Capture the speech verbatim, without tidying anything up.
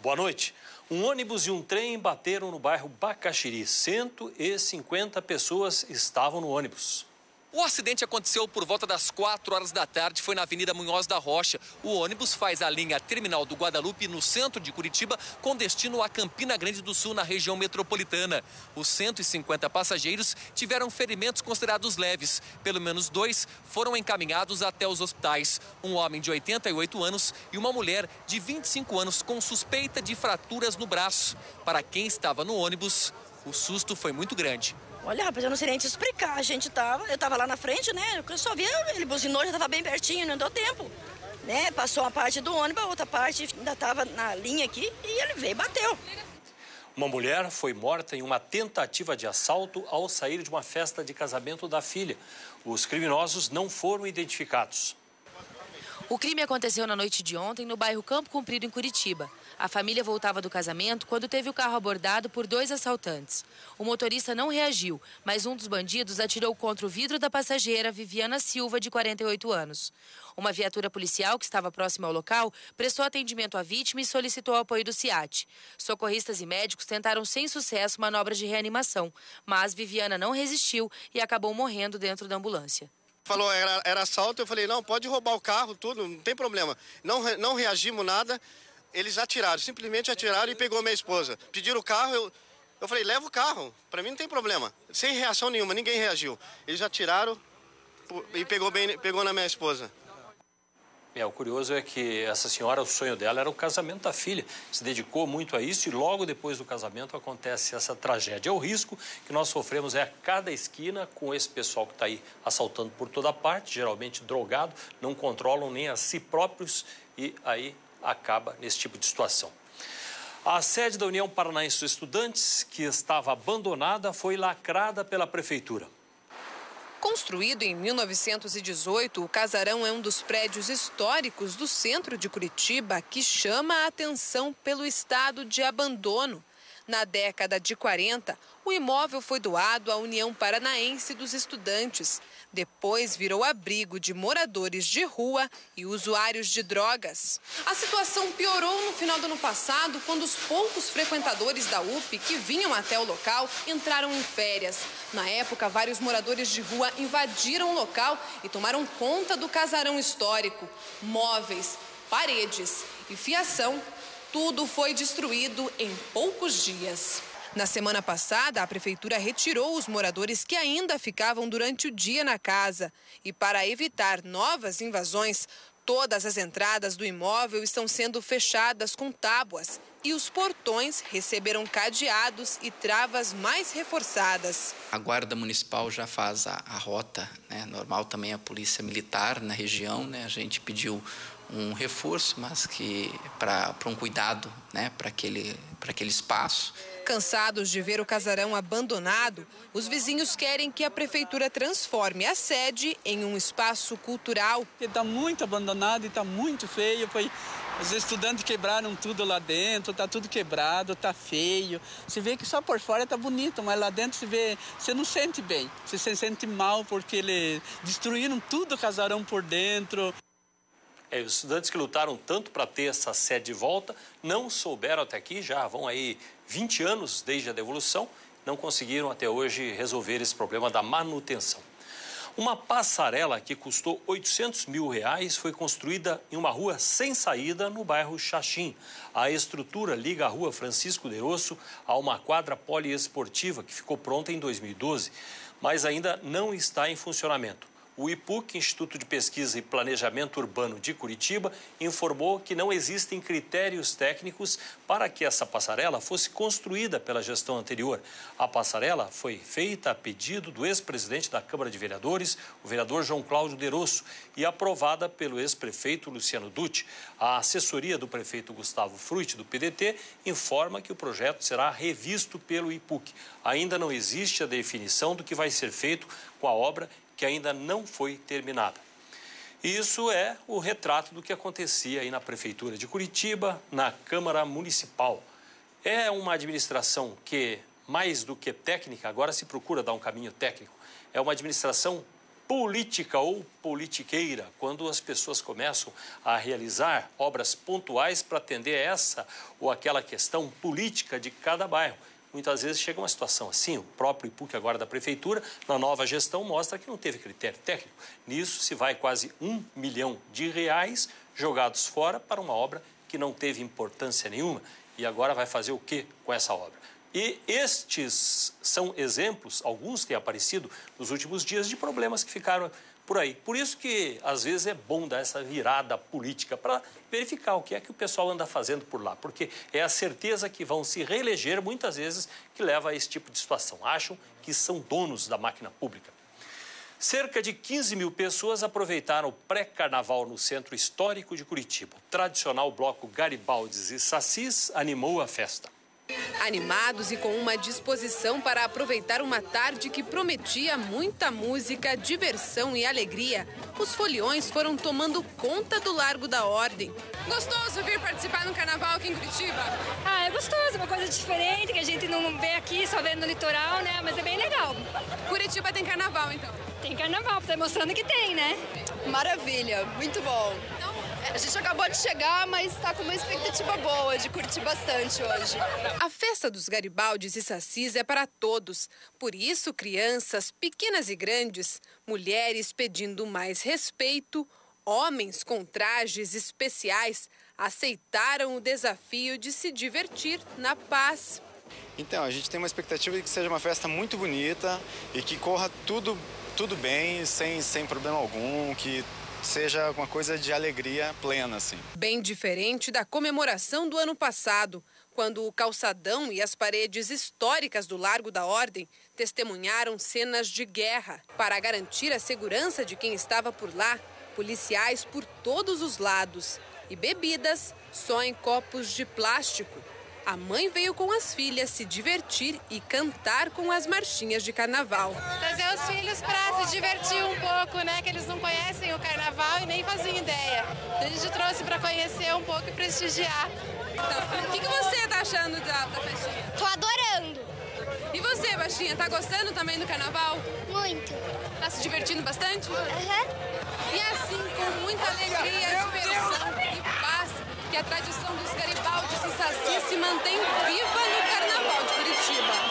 Boa noite. Um ônibus e um trem bateram no bairro Bacaxiri. cento e cinquenta pessoas estavam no ônibus. O acidente aconteceu por volta das quatro horas da tarde, foi na Avenida Munhoz da Rocha. O ônibus faz a linha terminal do Guadalupe, no centro de Curitiba, com destino a Campina Grande do Sul, na região metropolitana. Os cento e cinquenta passageiros tiveram ferimentos considerados leves. Pelo menos dois foram encaminhados até os hospitais. Um homem de oitenta e oito anos e uma mulher de vinte e cinco anos com suspeita de fraturas no braço. Para quem estava no ônibus, o susto foi muito grande. Olha, rapaz, eu não sei nem te explicar. A gente tava, eu tava lá na frente, né? Eu só via, ele buzinou, já tava bem pertinho, não deu tempo. Né? Passou uma parte do ônibus, a outra parte ainda tava na linha aqui e ele veio e bateu. Uma mulher foi morta em uma tentativa de assalto ao sair de uma festa de casamento da filha. Os criminosos não foram identificados. O crime aconteceu na noite de ontem no bairro Campo Comprido, em Curitiba. A família voltava do casamento quando teve o carro abordado por dois assaltantes. O motorista não reagiu, mas um dos bandidos atirou contra o vidro da passageira Viviana Silva, de quarenta e oito anos. Uma viatura policial que estava próxima ao local prestou atendimento à vítima e solicitou o apoio do SIAT. Socorristas e médicos tentaram sem sucesso manobras de reanimação, mas Viviana não resistiu e acabou morrendo dentro da ambulância. Falou, era, era assalto, eu falei, não, pode roubar o carro, tudo, não tem problema. Não, não reagimos nada, eles atiraram, simplesmente atiraram e pegou minha esposa. Pediram o carro, eu, eu falei, leva o carro, pra mim não tem problema. Sem reação nenhuma, ninguém reagiu. Eles atiraram e pegou, bem, pegou na minha esposa. É, o curioso é que essa senhora, o sonho dela era o casamento da filha. Se dedicou muito a isso e logo depois do casamento acontece essa tragédia. É o risco que nós sofremos é a cada esquina com esse pessoal que está aí assaltando por toda parte, geralmente drogado, não controlam nem a si próprios e aí acaba nesse tipo de situação. A sede da União Paranaense dos Estudantes, que estava abandonada, foi lacrada pela prefeitura. Construído em mil novecentos e dezoito, o casarão é um dos prédios históricos do centro de Curitiba que chama a atenção pelo estado de abandono. Na década de quarenta, o imóvel foi doado à União Paranaense dos Estudantes. Depois virou abrigo de moradores de rua e usuários de drogas. A situação piorou no final do ano passado, quando os poucos frequentadores da U P que vinham até o local entraram em férias. Na época, vários moradores de rua invadiram o local e tomaram conta do casarão histórico. Móveis, paredes e fiação, tudo foi destruído em poucos dias. Na semana passada, a prefeitura retirou os moradores que ainda ficavam durante o dia na casa. E para evitar novas invasões, todas as entradas do imóvel estão sendo fechadas com tábuas. E os portões receberam cadeados e travas mais reforçadas. A Guarda Municipal já faz a, a rota, né? Normal também a Polícia Militar na região, né? A gente pediu um reforço, mas que para um cuidado, né? Para aquele, para aquele espaço. Cansados de ver o casarão abandonado, os vizinhos querem que a prefeitura transforme a sede em um espaço cultural. Está muito abandonado e está muito feio. Foi... Os estudantes quebraram tudo lá dentro, está tudo quebrado, está feio. Você vê que só por fora está bonito, mas lá dentro você vê, você não sente bem. Você se sente mal porque eles destruíram tudo o casarão por dentro. É, os estudantes que lutaram tanto para ter essa sede de volta não souberam até aqui, já vão aí vinte anos desde a devolução, não conseguiram até hoje resolver esse problema da manutenção. Uma passarela que custou oitocentos mil reais foi construída em uma rua sem saída no bairro Xaxim. A estrutura liga a rua Francisco de Osso a uma quadra poliesportiva que ficou pronta em dois mil e doze, mas ainda não está em funcionamento. O I P U C, Instituto de Pesquisa e Planejamento Urbano de Curitiba, informou que não existem critérios técnicos para que essa passarela fosse construída pela gestão anterior. A passarela foi feita a pedido do ex-presidente da Câmara de Vereadores, o vereador João Cláudio de Rosso, e aprovada pelo ex-prefeito Luciano Dutti. A assessoria do prefeito Gustavo Frutti, do P D T, informa que o projeto será revisto pelo I P U C. Ainda não existe a definição do que vai ser feito com a obra, que ainda não foi terminada. Isso é o retrato do que acontecia aí na Prefeitura de Curitiba, na Câmara Municipal. É uma administração que, mais do que técnica, agora se procura dar um caminho técnico. É uma administração política ou politiqueira, quando as pessoas começam a realizar obras pontuais para atender essa ou aquela questão política de cada bairro. Muitas vezes chega uma situação assim, o próprio I P U C agora da Prefeitura, na nova gestão, mostra que não teve critério técnico. Nisso se vai quase um milhão de reais jogados fora para uma obra que não teve importância nenhuma. E agora vai fazer o quê com essa obra? E estes são exemplos, alguns têm aparecido nos últimos dias, de problemas que ficaram por aí. Por isso que, às vezes, é bom dar essa virada política para verificar o que é que o pessoal anda fazendo por lá. Porque é a certeza que vão se reeleger, muitas vezes, que leva a esse tipo de situação. Acham que são donos da máquina pública. Cerca de quinze mil pessoas aproveitaram o pré-carnaval no Centro Histórico de Curitiba. O tradicional bloco Garibaldes e Sacis animou a festa. Animados e com uma disposição para aproveitar uma tarde que prometia muita música, diversão e alegria, os foliões foram tomando conta do Largo da Ordem. Gostoso vir participar no carnaval aqui em Curitiba? Ah, é gostoso, uma coisa diferente que a gente não vê aqui, só vê no litoral, né? Mas é bem legal. Curitiba tem carnaval, então? Tem carnaval, tá mostrando que tem, né? Maravilha, muito bom. A gente acabou de chegar, mas está com uma expectativa boa de curtir bastante hoje. A festa dos Garibaldes e Sacis é para todos. Por isso, crianças, pequenas e grandes, mulheres pedindo mais respeito, homens com trajes especiais, aceitaram o desafio de se divertir na paz. Então, a gente tem uma expectativa de que seja uma festa muito bonita e que corra tudo, tudo bem, sem, sem problema algum, que seja uma coisa de alegria plena, assim. Bem diferente da comemoração do ano passado, quando o calçadão e as paredes históricas do Largo da Ordem testemunharam cenas de guerra. Para garantir a segurança de quem estava por lá, policiais por todos os lados e bebidas só em copos de plástico. A mãe veio com as filhas se divertir e cantar com as marchinhas de carnaval. Trazer os filhos para se divertir um pouco, né? Que eles não conhecem o carnaval e nem fazem ideia. A gente trouxe para conhecer um pouco e prestigiar. Então, o que, que você tá achando da, da festinha? Tô adorando. E você, baixinha, tá gostando também do carnaval? Muito. Tá se divertindo bastante? Aham. Uhum. E assim, com muita alegria, diversão e paz, que a tradição dos Garibaldes e Sacis se mantém viva no Carnaval de Curitiba.